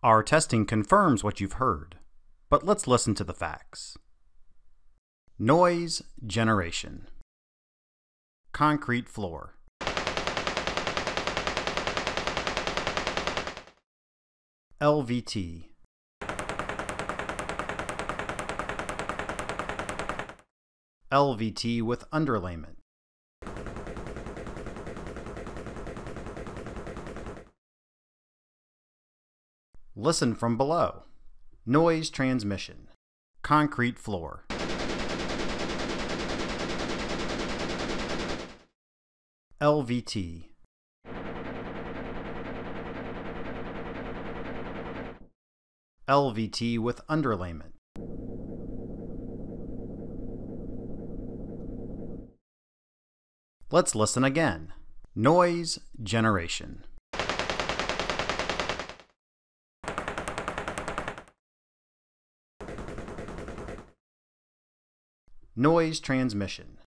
Our testing confirms what you've heard, but let's listen to the facts. Noise generation. Concrete floor. LVT. LVT with underlayment. Listen from below. Noise transmission. Concrete floor. LVT. LVT with underlayment. Let's listen again. Noise generation. Noise transmission.